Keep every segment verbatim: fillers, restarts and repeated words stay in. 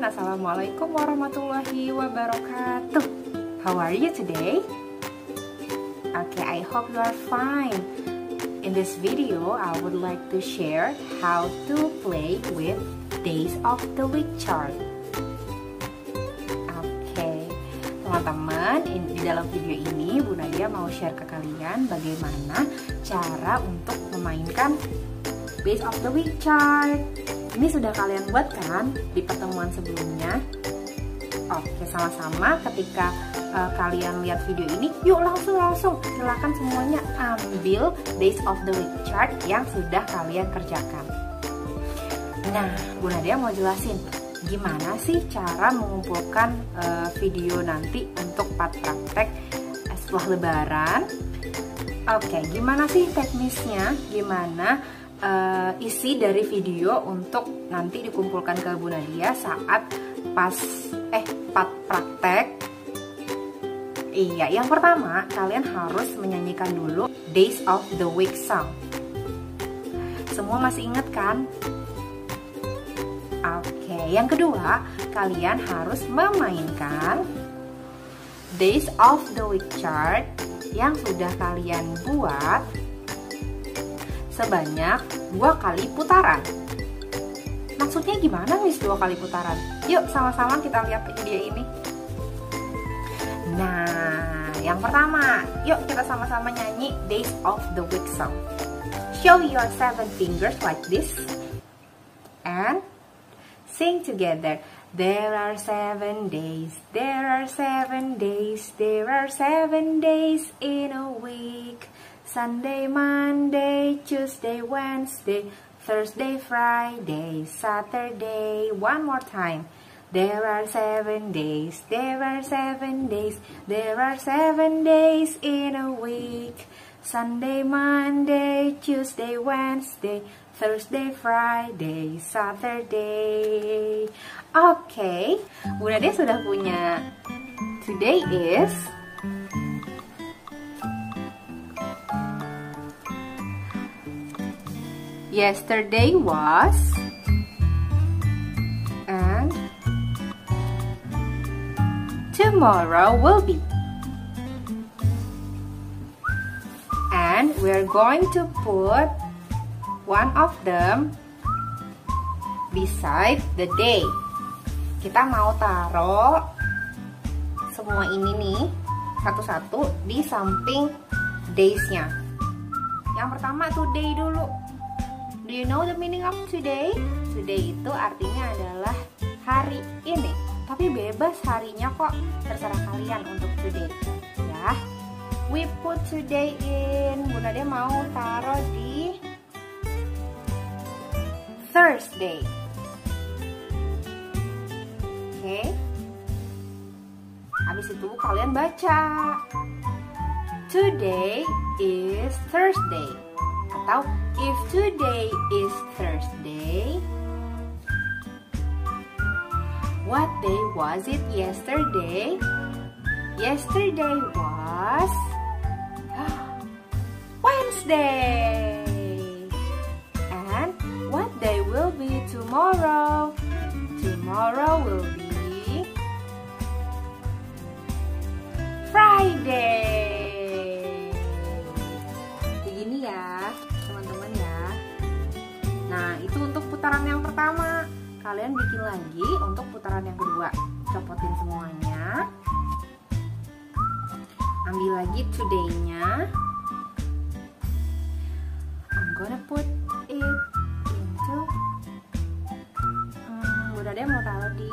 Assalamualaikum warahmatullahi wabarakatuh. How are you today? Okay, I hope you are fine. In this video, I would like to share how to play with days of the week chart. Okay, teman-teman, di dalam video ini Bu Nadia mau share ke kalian bagaimana cara untuk memainkan days of the week chart. Ini sudah kalian buat kan di pertemuan sebelumnya? Oke, sama-sama ketika uh, kalian lihat video ini, yuk langsung-langsung silakan semuanya ambil days of the week chart yang sudah kalian kerjakan. Nah, Bu Nadia mau jelasin gimana sih cara mengumpulkan uh, video nanti untuk part praktek setelah Lebaran. Oke, gimana sih teknisnya? Gimana Uh, isi dari video untuk nanti dikumpulkan ke Bu Nadia saat pas eh part praktek. Iya, yang pertama kalian harus menyanyikan dulu Days of the Week song. Semua masih ingat kan? Oke, yang kedua kalian harus memainkan Days of the Week chart yang sudah kalian buat sebanyak dua kali putaran. Maksudnya gimana Miss dua kali putaran? Yuk sama-sama kita lihat video ini. Nah, yang pertama, yuk kita sama-sama nyanyi Days of the Week song. Show your seven fingers like this and sing together. There are seven days, there are seven days, there are seven days in a week. Sunday, Monday, Tuesday, Wednesday, Thursday, Friday, Saturday. One more time. There are seven days, there are seven days, there are seven days in a week. Sunday, Monday, Tuesday, Wednesday, Thursday, Friday, Saturday. Oke, okay. Bu Nadia sudah punya. Today is yesterday was, and tomorrow will be. And we're going to put one of them beside the day. Kita mau taruh semua ini nih satu-satu di samping days-nya. Yang pertama today dulu. Do you know the meaning of today? Today itu artinya adalah hari ini. Tapi bebas harinya kok, terserah kalian untuk today. Ya, we put today in. Bu Nadia mau taruh di Thursday. Oke. Okay. Habis itu kalian baca. Today is Thursday. Atau if today is Thursday, what day was it yesterday? Yesterday was Wednesday. And what day will be tomorrow? Tomorrow will be Friday. Begini ya teman-teman ya. Nah, itu untuk putaran yang pertama. Kalian bikin lagi untuk putaran yang kedua. Copotin semuanya. Ambil lagi today-nya. I'm gonna put it into hmm, Bu Nadia mau taruh di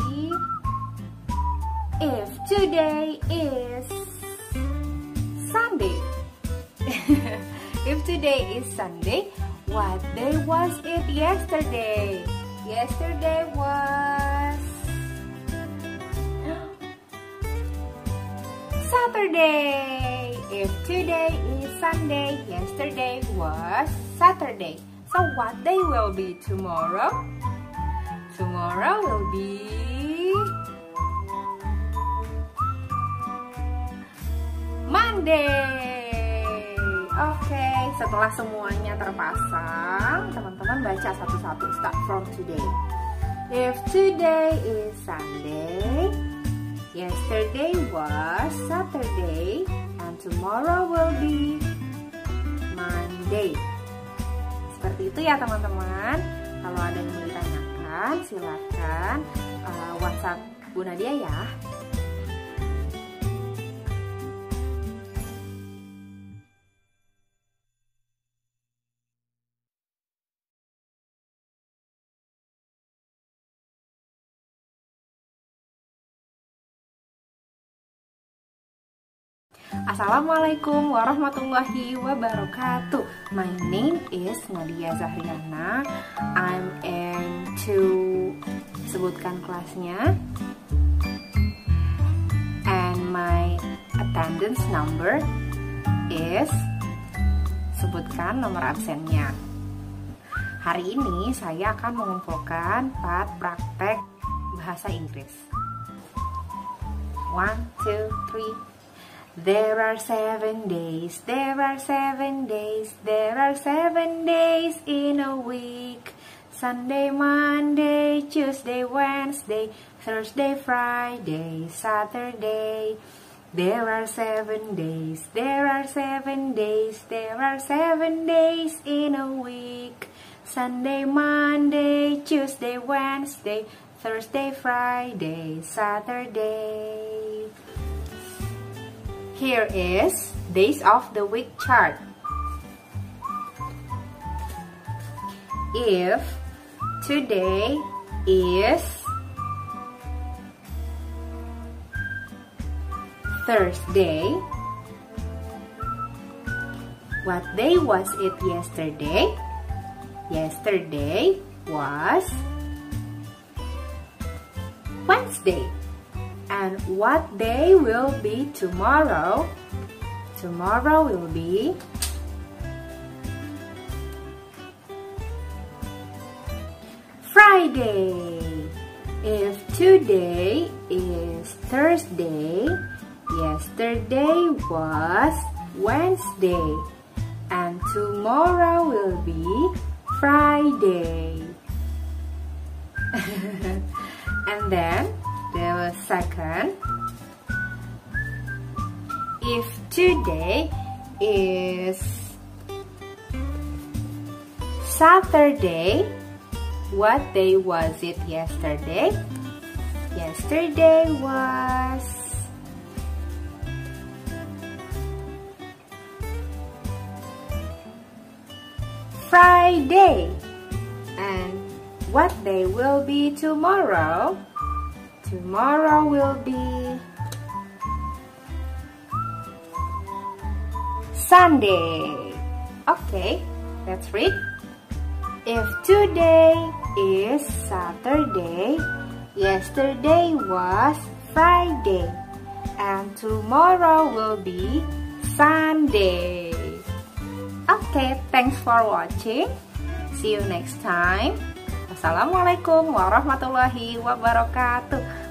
if today is Sunday. If today is Sunday, what day was it yesterday? Yesterday was Saturday. If today is Sunday, yesterday was Saturday. So what day will be tomorrow? Tomorrow will be Monday. Oke, okay, setelah semuanya terpasang, teman-teman baca satu-satu. Start from today. If today is Sunday, yesterday was Saturday, and tomorrow will be Monday. Seperti itu ya teman-teman. Kalau ada yang mau ditanyakan, silakan uh, WhatsApp Bu Nadia ya. Assalamualaikum warahmatullahi wabarakatuh. My name is Nadia Zahriana. I'm in two, sebutkan kelasnya, and my attendance number is, sebutkan nomor absennya. Hari ini saya akan mengumpulkan empat praktek bahasa Inggris. One, two, three. There are seven days, there are seven days, there are seven days in a week. Sunday, Monday, Tuesday, Wednesday, Thursday, Friday, Saturday. There are seven days, there are seven days, there are seven days in a week. Sunday, Monday, Tuesday, Wednesday, Thursday, Friday, Saturday. Here is days of the week chart. If today is Thursday, what day was it yesterday? Yesterday was Wednesday. And what day will be tomorrow? Tomorrow will be Friday. If today is Thursday, yesterday was Wednesday, and tomorrow will be Friday. And then the second, if today is Saturday, what day was it yesterday? Yesterday was Friday. And what day will be tomorrow? Tomorrow will be Sunday. Okay, let's read. If today is Saturday, yesterday was Friday, and tomorrow will be Sunday. Okay, thanks for watching. See you next time. Assalamualaikum warahmatullahi wabarakatuh.